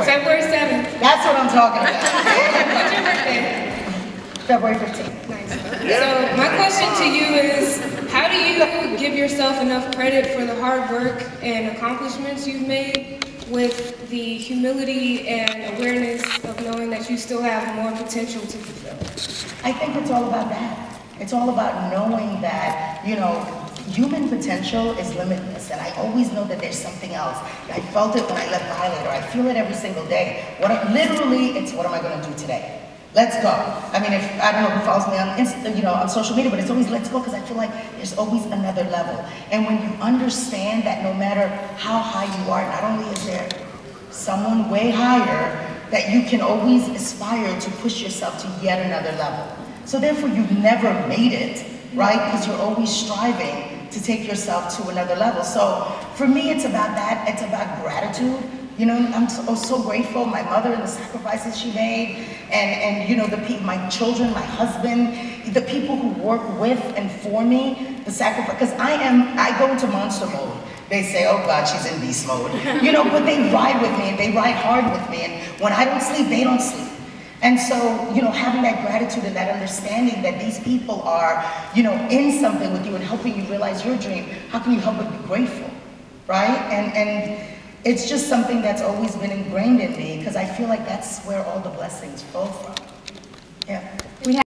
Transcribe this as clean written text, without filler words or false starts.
February. February 7th. That's what I'm talking about. What's your birthday? February 15th. Nice. So my question to you is, how do you give yourself enough credit for the hard work and accomplishments you've made with the humility and awareness of knowing that you still have more potential to fulfill? I think it's all about that. It's all about knowing that, you know, human potential is limitless, and I always know that there's something else. I felt it when I left the highlighter. I feel it every single day. Literally, it's what am I going to do today? Let's go. I mean, if I don't know who follows me on on social media, but it's always let's go, because I feel like there's always another level. And when you understand that no matter how high you are, not only is there someone way higher, that you can always aspire to push yourself to yet another level. So therefore, you've never made it, right? Because you're always striving to take yourself to another level. So for me, it's about that. It's about gratitude. You know, I'm so grateful. My mother and the sacrifices she made, and you know, my children, my husband, the people who work with and for me, the sacrifice. Because I go into monster mode. They say, oh God, she's in beast mode. You know, but they ride with me, and they ride hard with me. And when I don't sleep, they don't sleep. And so, you know, having that gratitude and that understanding that these people are, you know, in something with you and helping you realize your dream, how can you help but be grateful, right? And it's just something that's always been ingrained in me, because I feel like that's where all the blessings flow from.